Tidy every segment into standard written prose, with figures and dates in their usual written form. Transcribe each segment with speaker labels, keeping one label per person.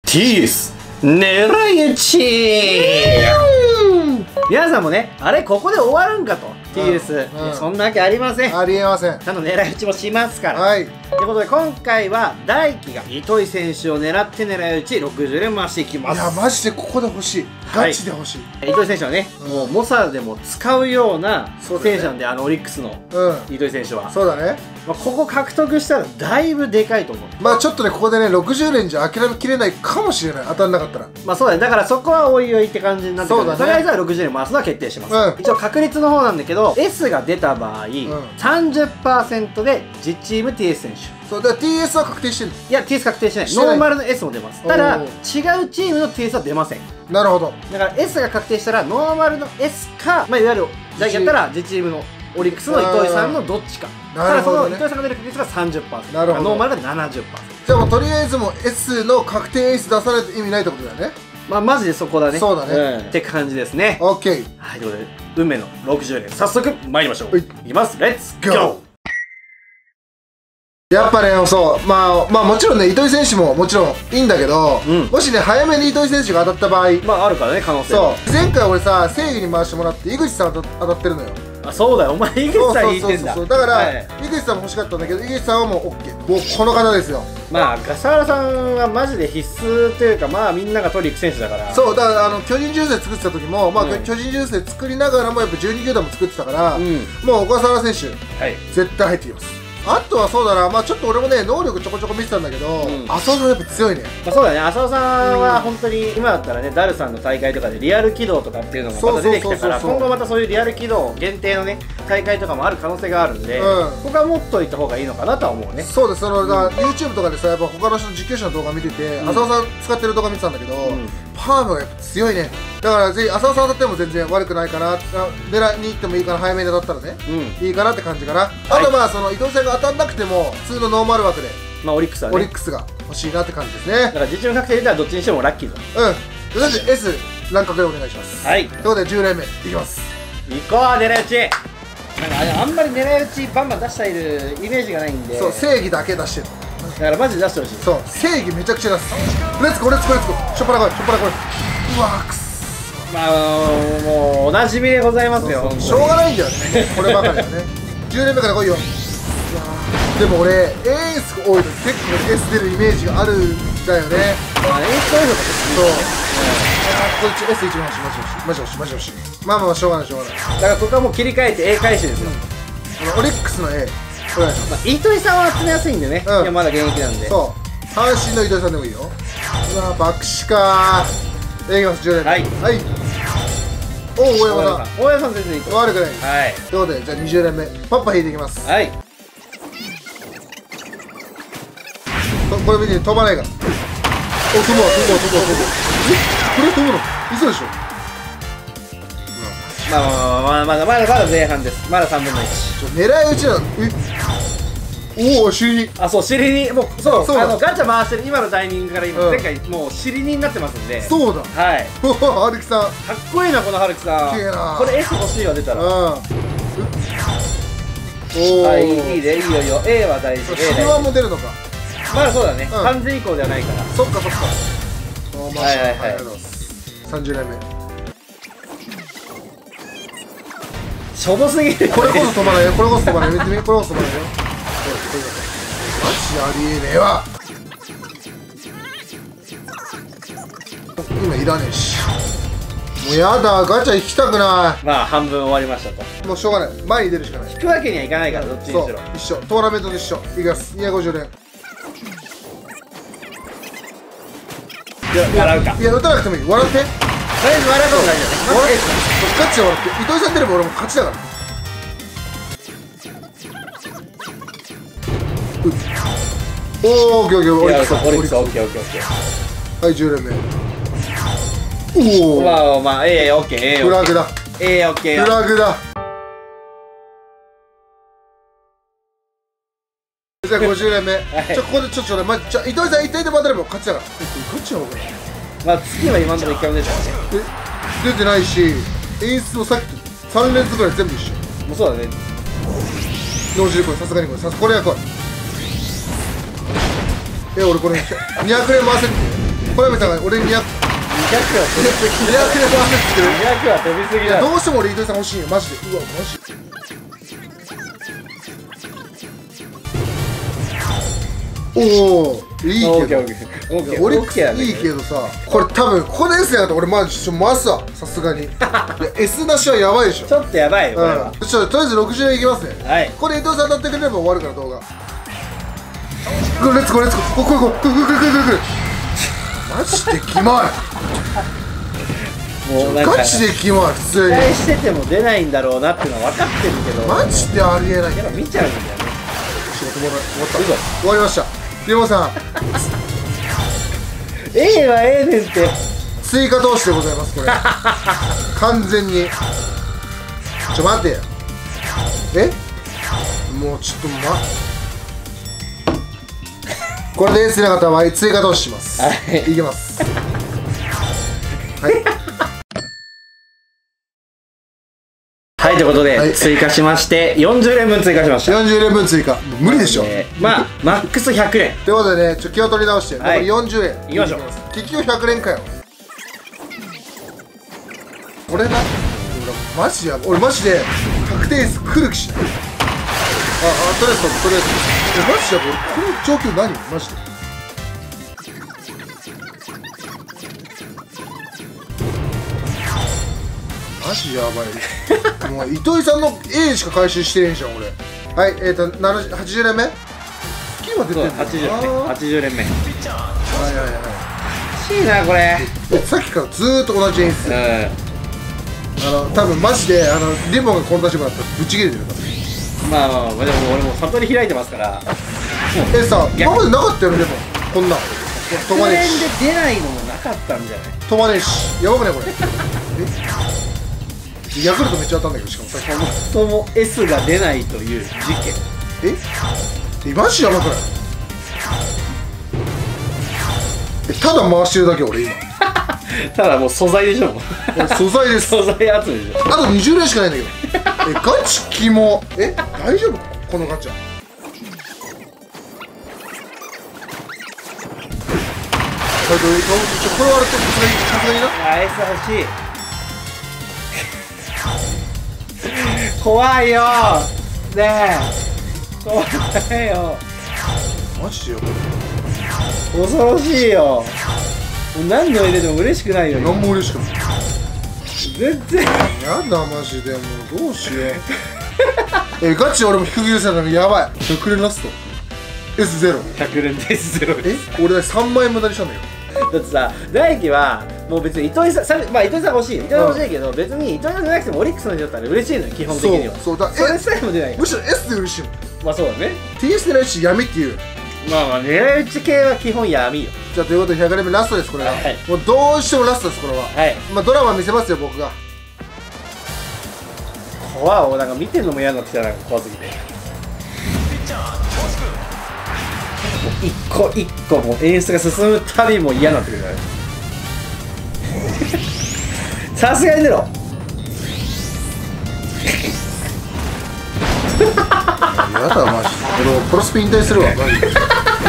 Speaker 1: TS 狙い撃ち。皆さんもね、あれここで終わるんかと TS、いやそんなわけありません。
Speaker 2: ありえません。
Speaker 1: ちゃんと狙い撃ちもしますから。
Speaker 2: はい。
Speaker 1: ということで今回は大輝が糸井選手を狙って狙い撃ち60連回していきます。
Speaker 2: いやマジでここで欲しい。ガチで欲しい。
Speaker 1: 糸井選手はね、もう猛者でも使うような選手なんで、オリックスの糸井選手は。
Speaker 2: そうだね。
Speaker 1: ここ獲得したらだいぶでかいと思う。
Speaker 2: まあちょっとね、ここでね60連じゃ諦めきれないかもしれない、当たんなかったら。
Speaker 1: まあそうだね、だからそこはおいおいって感じになってくるので、とりあえずは60連回すのは決定します。一応確率の方なんだけど S が出た場合、30% で実チーム TS 選手。
Speaker 2: そうだから TS は確定してるの？
Speaker 1: いや TS 確定してない。ノーマルの S も出ます。ただ違うチームの TS は出ません。
Speaker 2: なるほど。
Speaker 1: だから S が確定したらノーマルの S か、まあいわゆる大輝やったら実チームのオリックスの糸井さんのどっちか。ただその糸井さんが出る確率が 30%。なるほど。ノーマルが 70%。
Speaker 2: じゃあもうとりあえずもう S の確定エース出さないと意味ないってことだよね。
Speaker 1: まあマジでそこだね。
Speaker 2: そうだね。
Speaker 1: って感じですね。
Speaker 2: オッケー。
Speaker 1: はい、ということで運命の60連早速参りましょう。いきます。レッツゴー。
Speaker 2: やっぱね、そう、まあもちろんね、糸井選手ももちろんいいんだけど、もしね、早めに糸井選手が当たった場合、
Speaker 1: まああるからね、可能性
Speaker 2: そう、前回俺さ、正義に回してもらって、井口さん当たってるのよ。
Speaker 1: あ、そうだよ、お前、井口さん言ってんだ。
Speaker 2: だから、井口さんも欲しかったんだけど、井口さんはもう OK。もうこの方ですよ。
Speaker 1: まあ、笠原さんはマジで必須というか、まあみんなが取り行く選手だから。
Speaker 2: そう、だから巨人純正作ってた時も、まあ巨人純正作りながらも、やっぱ12球団も作ってたから、もう小笠原選手、絶対入ってきます。あとはそうだな、まあちょっと俺もね、能力ちょこちょこ見てたんだけど、浅尾さんやっぱ強いね。
Speaker 1: まあそうだね、浅尾さんは本当に今だったらね、ダルさんの大会とかでリアル起動とかっていうのもまた出てきたから、今後またそういうリアル起動限定のね、大会とかもある可能性があるんで、ここは持っといた方がいいのかなとは思うね。
Speaker 2: そうです、YouTube とかでさ、やっぱ他の人の実況者の動画見てて、浅尾さん使ってる動画見てたんだけど、パームがやっぱ強いね。だからぜひ浅尾さん当たっても全然悪くないかな、狙いに行ってもいいかな、早めに当たったらね、いいかなって感じかな。あとまあその伊藤さんが当たんなくても普通のノーマル枠で、
Speaker 1: まあオリックスはね、
Speaker 2: オリックスが欲しいなって感じですね。だ
Speaker 1: から実力確定入れたらどっちにしてもラッキーだ。
Speaker 2: とりあえず S 乱獲でお願いします。はい、ということで10連目いきます。
Speaker 1: いこう、狙い撃ち。なんかあんまり狙い撃ちバンバン出しているイメージがないんで、
Speaker 2: そう、正義だけ出してる。
Speaker 1: だからマジで出してほしい。
Speaker 2: そう、正義めちゃくちゃ出す。レッツゴーレッツゴーレッツゴー、しょっぱなこいしょっぱなこい。うわくっ、
Speaker 1: まあもうおなじみでございますよ。
Speaker 2: しょうがないんだよね、こればかりはね。10連目から来いよ。でも俺エース多いと結構 S 出るイメージがあるんだよね。エース多いのか。そう、こっち S 一番欲しい、マジ欲しい、マジ欲しい。まあまあしょうがないしょうがない。
Speaker 1: だからここはもう切り替えて A 回収ですよ。
Speaker 2: オリックスの A お願いします。
Speaker 1: 糸井さんは集めやすいんでね、いやまだ現役なんで。そう、
Speaker 2: 阪神の糸井さんでもいいよ。うわ爆死かー。いきます、10連目。はい、おお、大山さん、
Speaker 1: 大山さん全然いいと
Speaker 2: 悪くないです。はい、ということでじゃあ20連目パッパ引いていきます。はい、これ見て飛ばないから。お、飛ぶわ飛ぶわ飛ぶわ飛ぶわ。これ飛ぶの嘘でしょ。
Speaker 1: まだ前半です。まだ3分の1。
Speaker 2: 狙い撃ちなの。おお、尻に。
Speaker 1: あ、そう、尻に、もうそう、ガチャ回してる今のタイミングから今前回もう尻になってますんで。
Speaker 2: そうだ。はい。おお、春樹さんかっ
Speaker 1: こいいな、この春樹さん。きれいな。これ S 欲しいわ、出たら。おお、いいね、いいよいいよ。 A は大事。
Speaker 2: 尻ワンも出るのか。
Speaker 1: まだそうだね、完全移行ではないから。
Speaker 2: そっかそっか。はいはいはい、30連目。
Speaker 1: しょぼすぎる。
Speaker 2: これこそ飛ばないよ、これこそ飛ばないよ、これこそ飛ばないよ。マジありえねえわ。今いらねえし。もうやだ、ガチャ引きたくない。
Speaker 1: まあ半分終わりましたと。
Speaker 2: もうしょうがない、前に出るしかない。
Speaker 1: 引くわけにはいかないから、どっちにしろ
Speaker 2: 一緒、トーナメントと一緒。いきます、250連。
Speaker 1: 笑うか。
Speaker 2: いや、打たなくてもいい、笑って。
Speaker 1: とりあえず笑うの大丈夫。
Speaker 2: ガチで笑って、糸井さん出れば俺も勝ちだから。おお、オッケーオッケー、オリックス、オリックス、オッケーオッケーオッケー。はい、10連目。おお、
Speaker 1: まあまあ、オッケー、
Speaker 2: フラグだ。
Speaker 1: オッケー、
Speaker 2: フラグだ。じゃあ50連目。ここでちょっとね、糸井さん1点で当たれば勝ちだから。勝ちやろこれ。
Speaker 1: まあ次は今のところ1回も出てないね。
Speaker 2: 出てないし、演出もさっきと3連続ぐらい全部一緒。
Speaker 1: もうそうだね。
Speaker 2: 脳汁これ、さすがにこれ、これは来い。俺これ200連回せるって。 コナミさんが俺に200は飛びすぎだ。
Speaker 1: 200は飛びすぎだ。
Speaker 2: どうしても俺糸井さん欲しいよマジで。うわマジおおいいけどオリックスいいけどさ、これ多分ここで S やったら俺マジ回すわさすがに。いや S なしはやばいでしょ。
Speaker 1: ちょっとやばいよこれは。
Speaker 2: とりあえず60円いきますね。
Speaker 1: はい、
Speaker 2: これ伊藤さん当たってくれれば終わるから動画。レッツゴーレッツゴー。これマジでキモい。
Speaker 1: もうなんか
Speaker 2: ガチでキモい。普通に
Speaker 1: 期待してても出ないんだろうなっていうのは分かってるけど、
Speaker 2: マジでありえない。
Speaker 1: やっぱ見ちゃうんだよね。
Speaker 2: 仕事終わった終わりました。リモさん
Speaker 1: A は A ねんって
Speaker 2: 追加投資でございますこれ。完全に待てよ。もうちょっとこれで S なかった場合追加投資します。いきます。はい
Speaker 1: はい、ということで、追加しまして40連分追加しました。
Speaker 2: 40連分追加無理でしょ。
Speaker 1: まあマックス100連
Speaker 2: ということでね、気を取り直して残り40円
Speaker 1: いきましょう。
Speaker 2: 結局100連かよ。俺なマジや俺マジで確定率来る気しない。とりあえずとりあえずマジや俺この状況何マジで。マジやばい。もう糸井さんの A しか回収してねえじゃん俺。はい80連目月は出てるんだ。
Speaker 1: 80連目。
Speaker 2: はい
Speaker 1: 欲しいなこれ。
Speaker 2: さっきからずーっと同じ演出。多分マジでリボンがこの立場だったらぶち切れてるから。
Speaker 1: まあでも俺も悟り開いてますから。
Speaker 2: さ今までなかったよね。でもこんな
Speaker 1: 100連で出ないのもなかったんじゃない。
Speaker 2: 止まねえしやばくねこれ。ヤクルトめっちゃ当たんだけど、しかもさっき
Speaker 1: そもそも S が出ないという事件。
Speaker 2: マジやばくない？ただ回してるだけ俺今。
Speaker 1: ただもう素材でしょ。
Speaker 2: 素材です。
Speaker 1: 素材集めでしょ。
Speaker 2: あと20連しかないんだけど。ガチキモ。大丈夫このガチャ。これ割るとさすがにな。
Speaker 1: S 欲しい。怖いよねえ、怖いよ
Speaker 2: マジでよ。
Speaker 1: 恐ろしいよ。もう何の入れても嬉しくないよ。
Speaker 2: 何も嬉しくない。
Speaker 1: 全然
Speaker 2: やだマジでもうどうしよう。ガチ俺も低く許せたのやばい。100連ラスト S0。
Speaker 1: 100連で S0 です。
Speaker 2: 俺3万円無駄にしたんだよ。
Speaker 1: だってさ、大輝はもう別に糸井さん、まあ糸井さん欲しい、糸井さん欲しいけど、別に糸井さんじゃなくてもオリックスの人だったら嬉しいのよ、基本的には。
Speaker 2: そ
Speaker 1: れさえも出ない。
Speaker 2: むしろ S で嬉しいもん。
Speaker 1: まあそうだね。
Speaker 2: TS でないし闇っていう。
Speaker 1: まあ狙い撃ち系は基本闇よ。
Speaker 2: じゃあということで100連目ラストですこれが。もうどうしてもラストですこれは。まあドラマ見せますよ僕が。
Speaker 1: 怖い、なんか見てんのも嫌になってきたな、怖すぎて。一個一個もう演出が進むたびも嫌になってくるから。さすがに出ろ。
Speaker 2: やだマジで。俺プロスピ引退するわマジで。もうさ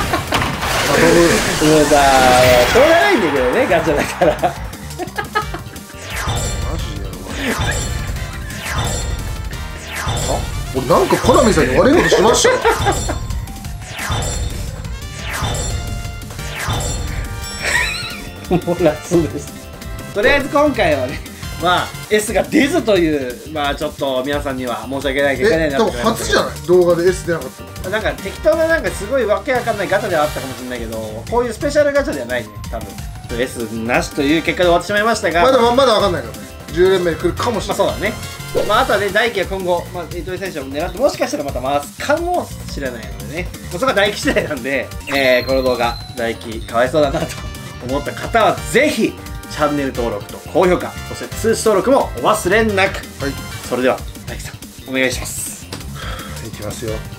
Speaker 1: しょうがないんだけどね、ガチャだから。
Speaker 2: マジでやばい。俺なんかコナミさんに悪いことしましたわ。
Speaker 1: もうラストです。とりあえず今回はね、まあ S が出ずという、まあちょっと皆さんには申し訳ない結果になってしまいましたけど。
Speaker 2: でも初じゃない動画で S 出なかったの。
Speaker 1: なんか適当ななんかすごいわけわかんないガチャではあったかもしれないけど、こういうスペシャルガチャではないね、多分。S なしという結果で終わってしまいましたが、
Speaker 2: まだわかんないからね。10連目来るかもしれない。
Speaker 1: まあそうだね。まああとはね、大輝は今後、まあ、糸井選手を狙ってもしかしたらまた回すかもしれないのでね、そこは大輝次第なんで、この動画大輝かわいそうだなと思った方はぜひチャンネル登録と高評価、そして通知登録もお忘れなく。はい、それでは大輝さんお願いします。
Speaker 2: いきますよ。